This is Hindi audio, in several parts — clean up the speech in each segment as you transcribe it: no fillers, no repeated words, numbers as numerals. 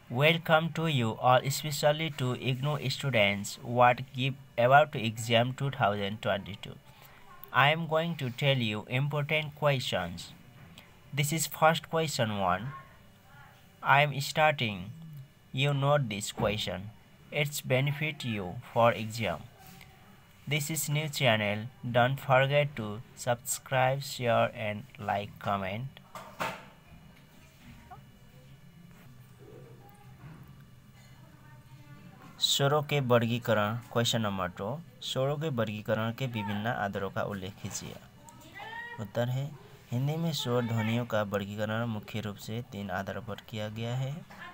Welcome to you all, especially to IGNOU students what give about to exam 2022. I am going to tell you important questions. This is first question 1. I am starting. You note this question. It's benefit you for exam. This is new channel. Don't forget to subscribe, share and like, comment. स्वरों के वर्गीकरण क्वेश्चन नंबर 2। स्वरों के वर्गीकरण के विभिन्न आधारों का उल्लेख कीजिए। उत्तर है हिंदी में स्वर ध्वनियों का वर्गीकरण मुख्य रूप से 3 आधारों पर किया गया है।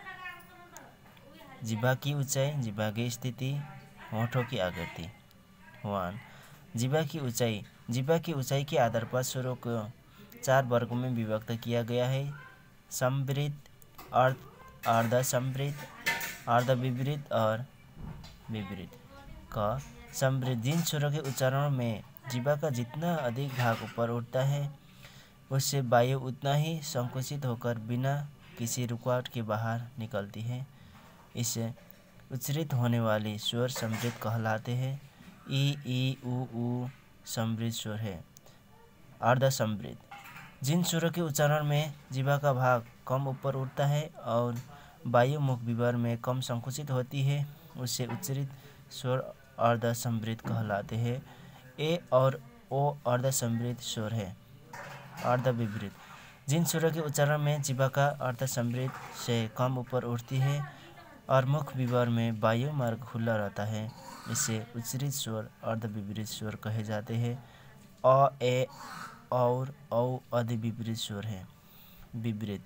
जिह्वा की ऊंचाई, जिह्वा की स्थिति, होठों की आकृति। 1. जिह्वा की ऊंचाई। जिह्वा की ऊंचाई के आधार पर स्वरों को 4 वर्गों में विभक्त किया गया है। समवृत, अर्धसमवृत, अर्धविवृत और विवृत। क समवृत। जिन स्वरों के उच्चारण में जिह्वा का जितना अधिक भाग ऊपर उठता है उससे वायु उतना ही संकुचित होकर बिना किसी रुकावट के बाहर निकलती है। इससे उच्चारित होने वाले स्वर समवृत कहलाते हैं। ई ऊ समवृत स्वर है। अर्धसमवृत। जिन स्वरों के उच्चारण में जिह्वा का भाग कम ऊपर उठता है और वायु मुख विवर में कम संकुचित होती है उससे उच्चारित स्वर अर्धसमवृत कहलाते हैं। ए और ओ अर्धसमवृत स्वर है। अर्धविवृत। जिन स्वरों के उच्चारण में जिह्वा का अर्धसमवृत से कम ऊपर उठती है और मुख विवर में वायु मार्ग खुला रहता है इससे उच्चारित स्वर अर्धविवृत स्वर कहे जाते हैं। अ, ए और औ अर्धविवृत स्वर है। विवृत।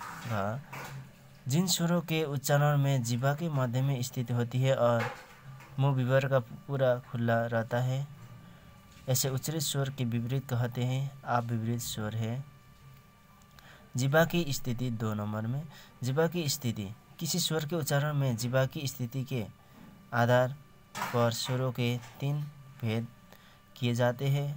जिन स्वरों के उच्चारण में जिह्वा के मध्य में स्थित होती है और मुख विवर का पूरा खुला रहता है ऐसे उच्चारित स्वर के विपरीत कहते हैं। आप विपरीत स्वर है। जिह्वा की स्थिति 2 नंबर में। जिह्वा की स्थिति। किसी स्वर के उच्चारण में जिह्वा की स्थिति के आधार पर स्वरों के 3 भेद किए जाते हैं।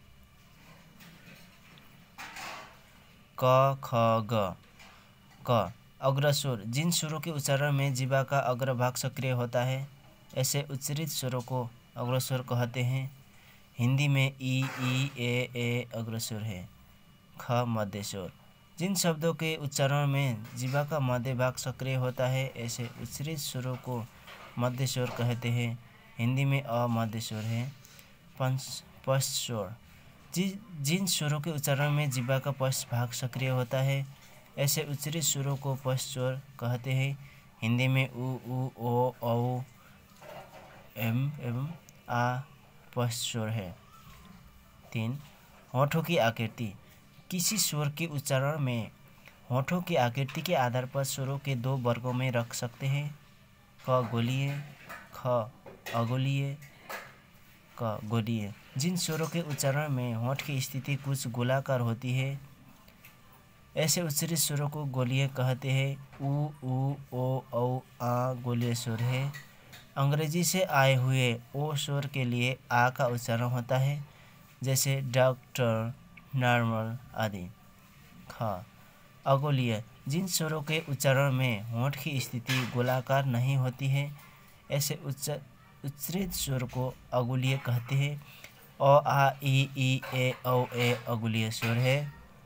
क, ख, ग। क अग्रस्वर। जिन स्वरों के उच्चारण में जिह्वा का अग्रभाग सक्रिय होता है ऐसे उच्चारित स्वरों को अग्रस्वर कहते हैं। हिंदी में ई, ए अग्रस्वर है। ख मध्यस्वर। जिन शब्दों के उच्चारण में जिह्वा का मध्य भाग सक्रिय होता है ऐसे उच्चारित स्वरों को मध्यस्वर कहते हैं। हिंदी में अ मध्यस्वर है। पश्च स्वर। जिन स्वरों के उच्चारण में जिह्वा का पश्च भाग सक्रिय होता है ऐसे उच्चारित स्वरों को पश्च स्वर कहते हैं। हिंदी में उ, ओ, औ एवं आ पश्च स्वर है। 3. होठों की आकृति। किसी स्वर के उच्चारण में होठों की आकृति के आधार पर स्वरों के 2 वर्गों में रख सकते हैं। क गोलीय, ख अगोलीय। क गोलीय। जिन स्वरों के उच्चारण में होठ की स्थिति कुछ गोलाकार होती है ऐसे उच्चारित स्वरों को गोलीय कहते हैं। उ, ओ, औ, आ गोलीय स्वर है। अंग्रेजी से आए हुए ओ स्वर के लिए आ का उच्चारण होता है जैसे डॉक्टर, नॉर्मल आदि। ख अगोलीय। जिन स्वरों के उच्चारण में होठ की स्थिति गोलाकार नहीं होती है ऐसे उच्चारित स्वर को अगोलीय कहते हैं। अ, आ, ई, ए, औ, ए अगोलीय स्वर है।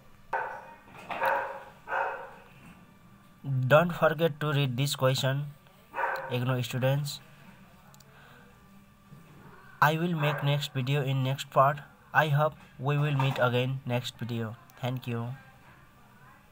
Don't forget to read this question, IGNOU students. I will make next video in next part. I hope we will meet again next video. Thank you.